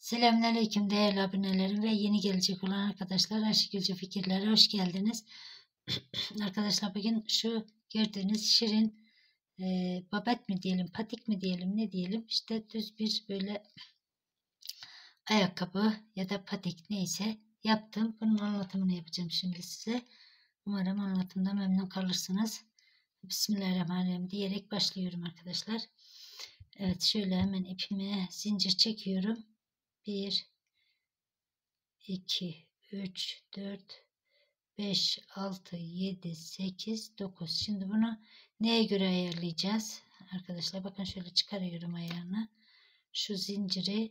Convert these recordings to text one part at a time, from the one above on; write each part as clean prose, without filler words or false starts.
Selamünaleyküm değerli abonelerim ve yeni gelecek olan arkadaşlar. Ayşegülce Fikirler'e hoş geldiniz. Arkadaşlar bugün şu gördüğünüz şirin babet mi diyelim, patik mi diyelim, ne diyelim, işte düz bir böyle ayakkabı ya da patik neyse yaptım. Bunun anlatımını yapacağım şimdi size. Umarım anlatımda memnun kalırsınız. Bismillahirrahmanirrahim diyerek başlıyorum arkadaşlar. Evet, şöyle hemen ipime zincir çekiyorum. 1 2 3 4 5 6 7 8 9. Şimdi bunu neye göre ayarlayacağız arkadaşlar? Bakın şöyle çıkarıyorum ayağını. Şu zinciri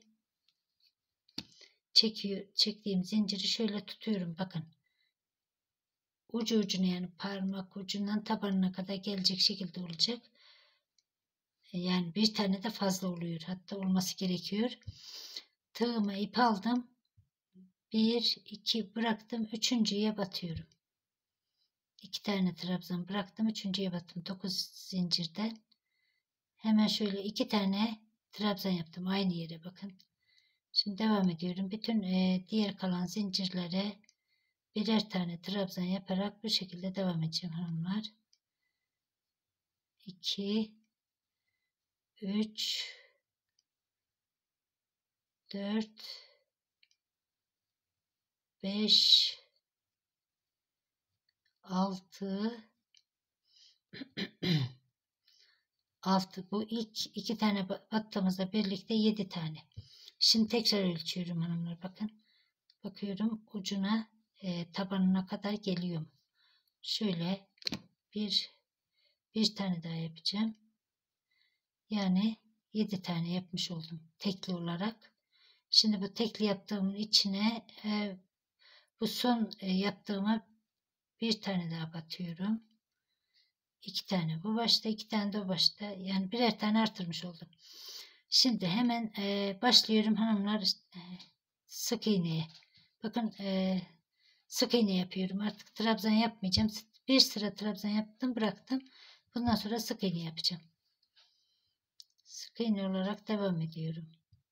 çektiğim zinciri şöyle tutuyorum. Bakın ucu ucuna, yani parmak ucundan tabanına kadar gelecek şekilde olacak. Yani bir tane de fazla oluyor, hatta olması gerekiyor. Tığıma ip aldım. 1 2 bıraktım, üçüncüye batıyorum. 2 tane trabzan bıraktım, üçüncüye battım. 9 zincirden hemen şöyle 2 tane trabzan yaptım aynı yere. Bakın şimdi devam ediyorum. Bütün diğer kalan zincirlere birer tane trabzan yaparak bu şekilde devam edeceğim hanımlar. 2 3 4 5 6 6. Bu ilk 2 tane battığımızda birlikte 7 tane. Şimdi tekrar ölçüyorum hanımlar. Bakın bakıyorum ucuna, tabanına kadar geliyorum. Şöyle bir tane daha yapacağım. Yani 7 tane yapmış oldum tekli olarak. Şimdi bu tekli yaptığımın içine bu son yaptığıma bir tane daha batıyorum. 2 tane bu başta, 2 tane de o başta, yani birer tane artırmış oldum. Şimdi hemen başlıyorum hanımlar sık iğneye. Bakın sık iğne yapıyorum. Artık trabzan yapmayacağım. Bir sıra trabzan yaptım, bıraktım. Bundan sonra sık iğne yapacağım. Sık iğne olarak devam ediyorum.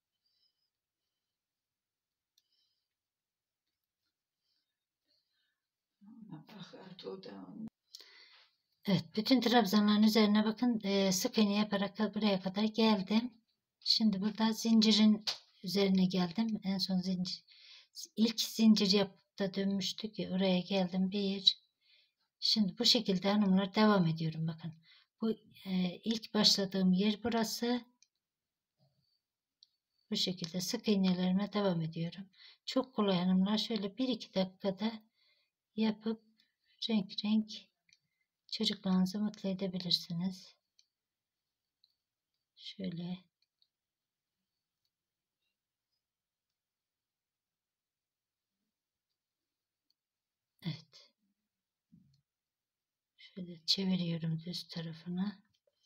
Evet, bütün trabzanların üzerine bakın sık iğne yaparak buraya kadar geldim. Şimdi burada zincirin üzerine geldim. En son ilk zincir yapıp da dönmüştük ya, oraya geldim. Şimdi bu şekilde hanımlar devam ediyorum. Bakın bu ilk başladığım yer burası. Bu şekilde sık iğnelerime devam ediyorum. Çok kolay hanımlar. Şöyle 1-2 dakikada yapıp renk renk çocuklarınızı mutlu edebilirsiniz. Şöyle evet. Şöyle çeviriyorum düz tarafına.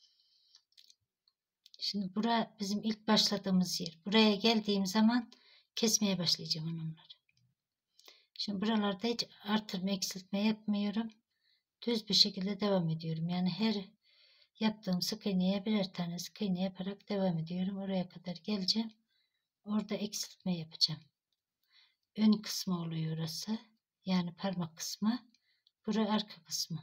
Şimdi bura bizim ilk başladığımız yer. Buraya geldiğim zaman kesmeye başlayacağım hanımlar. Şimdi buralarda hiç artırma eksiltme yapmıyorum. Düz bir şekilde devam ediyorum. Yani her yaptığım sık iğneye birer tane sık iğne yaparak devam ediyorum. Oraya kadar geleceğim. Orada eksiltme yapacağım. Ön kısmı oluyor orası. Yani parmak kısmı. Burası arka kısmı.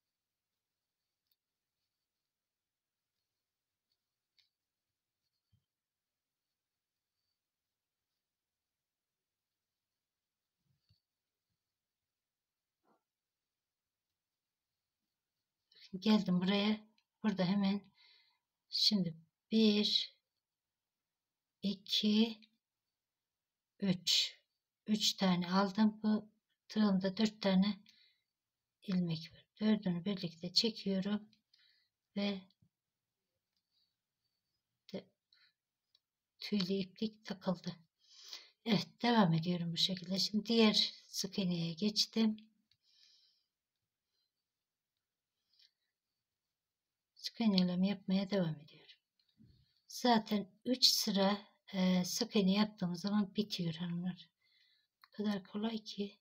Geldim buraya. Burada hemen şimdi 1 2 3 tane aldım. Bu tığımda 4 tane ilmek var. Dördünü birlikte çekiyorum ve tüylü iplik takıldı. Evet, devam ediyorum bu şekilde. Şimdi diğer sık iğneye geçtim. Sık iğneleme yapmaya devam ediyorum. Zaten 3 sıra sık iğne yaptığımız zaman bitiyor hanımlar. O kadar kolay ki.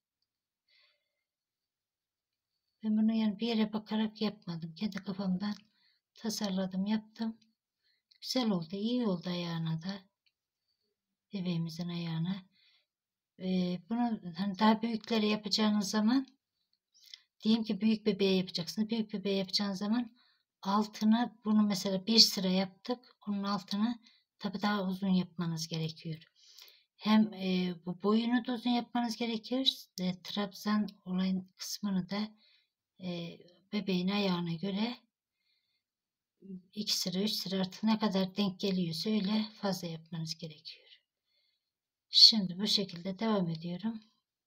Ben bunu yani bir yere bakarak yapmadım. Kendi kafamdan tasarladım, yaptım. Güzel oldu, iyi oldu ayağına da. bebeğimizin ayağına. Bunu hani daha büyüklere yapacağınız zaman, diyelim ki büyük bebeğe yapacaksınız. Büyük bebeğe yapacağınız zaman altına bunu mesela bir sıra yaptık. Onun altına tabii daha uzun yapmanız gerekiyor. Hem bu boyunu da uzun yapmanız gerekiyor. Trabzan olayın kısmını da bebeğin ayağına göre 2 sıra 3 sıra artık ne kadar denk geliyorsa öyle fazla yapmanız gerekiyor. Şimdi bu şekilde devam ediyorum.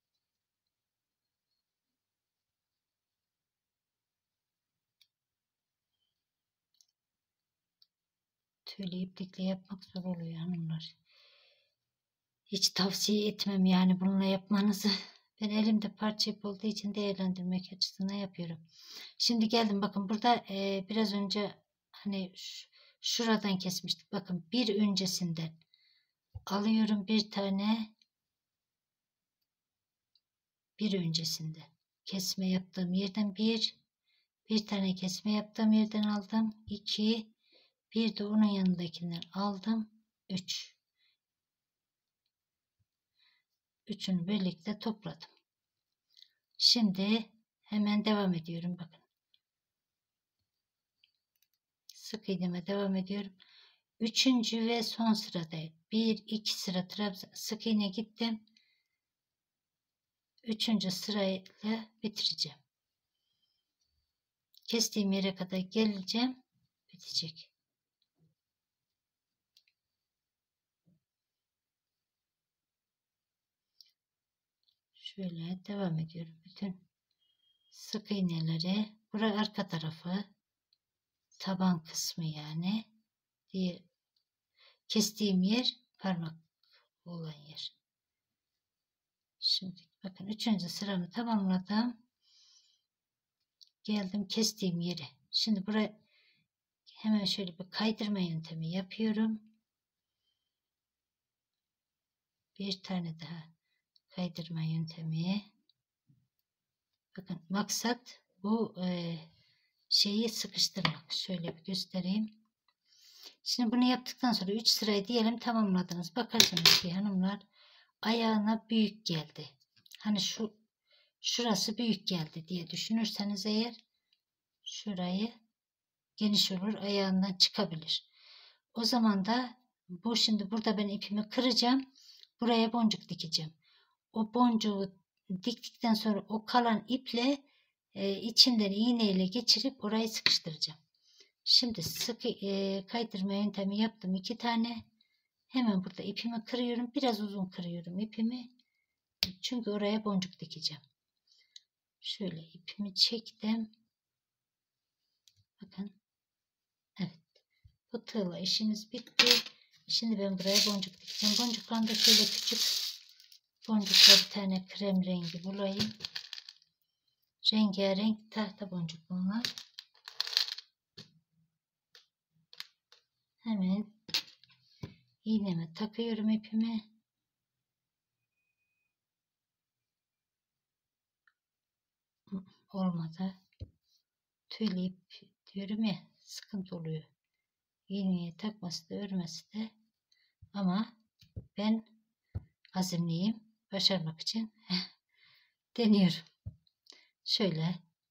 Tüylü iplikle yapmak zor oluyor hanımlar. Hiç tavsiye etmem yani bununla yapmanızı. Ben elimde parça ip olduğu için değerlendirmek açısından yapıyorum. Şimdi geldim, bakın burada biraz önce hani şuradan kesmiştik. Bakın bir öncesinden alıyorum bir tane, bir öncesinde kesme yaptığım yerden bir tane kesme yaptığım yerden aldım. 2, bir de onun yanındakinden aldım. 3. Üçünü birlikte topladım. Şimdi hemen devam ediyorum. Bakın. Sık iğneme devam ediyorum. Üçüncü ve son sıradayım. 1-2 sıra trabzan sık iğne gittim. Üçüncü sırayla bitireceğim. Kestiğim yere kadar geleceğim. Bitecek. Şöyle devam ediyorum. Bütün sık iğneleri, burası arka tarafı, taban kısmı yani, diye kestiğim yer parmak olan yer. Şimdi bakın üçüncü sıramı tamamladım. Geldim kestiğim yere. Şimdi buraya hemen şöyle bir kaydırma yöntemi yapıyorum. Bir tane daha kaydırma yöntemi. Bakın maksat bu şeyi sıkıştırmak. Şöyle bir göstereyim. Şimdi bunu yaptıktan sonra 3 sırayı diyelim tamamladınız. Bakarsınız ki hanımlar ayağına büyük geldi. Hani şurası büyük geldi diye düşünürseniz eğer, şurayı geniş olur, ayağından çıkabilir. O zaman da bu, şimdi burada ben ipimi kıracağım. Buraya boncuk dikeceğim. O boncuğu diktikten sonra o kalan iple içinden iğneyle geçirip orayı sıkıştıracağım. Şimdi sık kaydırma yöntemi yaptım 2 tane. Hemen burada ipimi kırıyorum. Biraz uzun kırıyorum ipimi. Çünkü oraya boncuk dikeceğim. Şöyle ipimi çektim. Bakın. Evet. Bu tığla işimiz bitti. Şimdi ben buraya boncuk dikeceğim. Boncuklarını da şöyle küçük boncukla bir tane krem rengi bulayım. Rengarenk tahta boncuk bunlar. Hemen iğneme takıyorum ipimi. Olmadı. Tüylü ip diyorum ya, sıkıntı oluyor. İğneye takması da örmesi de, ama ben azimliyim. Başarmak için deniyorum. Şöyle.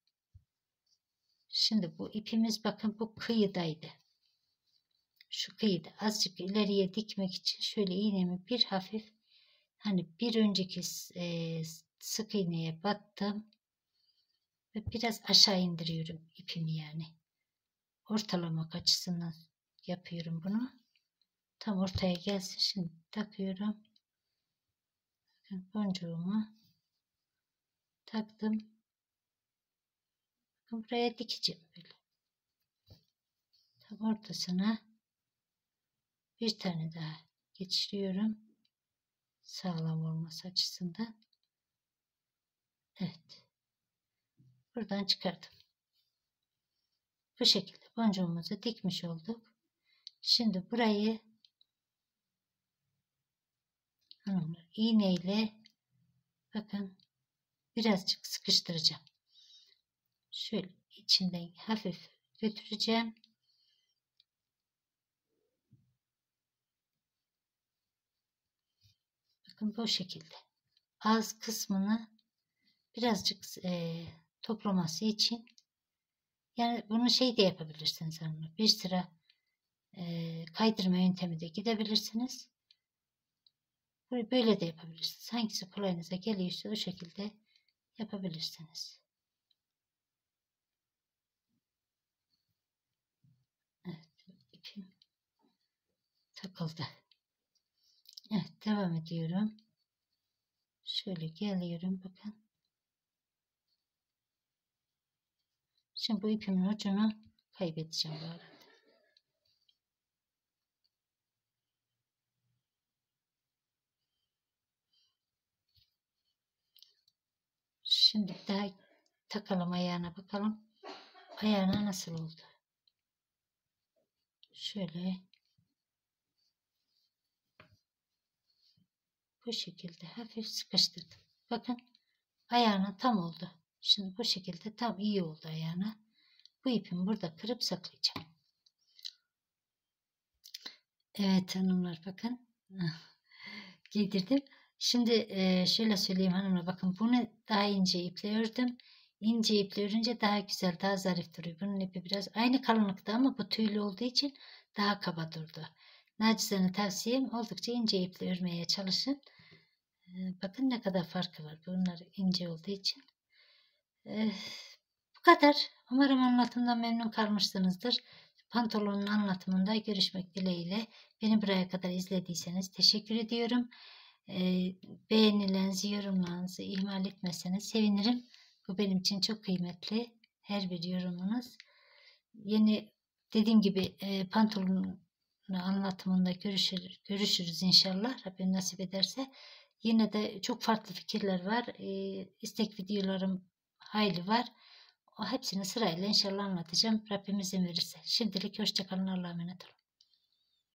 Şimdi bu ipimiz bakın bu kıyıdaydı. Şu kıyıda azıcık ileriye dikmek için şöyle iğnemi bir hafif, hani bir önceki sık iğneye battım ve biraz aşağı indiriyorum ipimi yani. Ortalamak açısından yapıyorum bunu. Tam ortaya gelsin. Şimdi takıyorum. Boncuğumu taktım. Buraya dikeceğim böyle. Tam ortasına bir tane daha geçiriyorum. Sağlam olması açısından. Evet. Buradan çıkardım. Bu şekilde boncuğumuzu dikmiş olduk. Şimdi burayı hanımlar iğneyle bakın birazcık sıkıştıracağım. Şöyle içinden hafif götüreceğim. Bakın bu şekilde. Ağız kısmını birazcık toplaması için, yani bunu şey de yapabilirsiniz hanımlar. Bir sıra kaydırma yöntemi de gidebilirsiniz. Böyle de yapabilirsiniz. Hangisi kolayınıza geliyorsa o şekilde yapabilirsiniz. Evet, ipim takıldı. Evet, devam ediyorum. Şöyle geliyorum, bakın. Şimdi bu ipimin ucunu kaybedeceğim bu arada. Şimdi daha takalım ayağına, bakalım. Ayağına nasıl oldu? Şöyle bu şekilde hafif sıkıştırdım. Bakın ayağına tam oldu. Şimdi bu şekilde tam iyi oldu ayağına. Bu ipimi burada kırıp saklayacağım. Evet hanımlar, bakın. Giydirdim. Şimdi şöyle söyleyeyim hanımlar, bakın bunu daha ince iple ördüm. İnce iple örünce daha güzel, daha zarif duruyor. Bunun ipi biraz aynı kalınlıkta ama bu tüylü olduğu için daha kaba durdu. Nacizane tavsiyem, oldukça ince iple örmeye çalışın. Bakın ne kadar farkı var. Bunlar ince olduğu için. Bu kadar. Umarım anlatımdan memnun kalmışsınızdır. Pantolonun anlatımında görüşmek dileğiyle. Beni buraya kadar izlediyseniz teşekkür ediyorum. Beğenilerinizi, yorumlarınızı ihmal etmezseniz sevinirim. Bu benim için çok kıymetli. Her bir yorumunuz. Yeni, dediğim gibi pantolonun anlatımında görüşürüz inşallah. Rabbim nasip ederse. Yine de çok farklı fikirler var. İstek videolarım hayli var. O hepsini sırayla inşallah anlatacağım. Rabbim izin verirse. Şimdilik hoşça kalın. Allah'a emanet olun.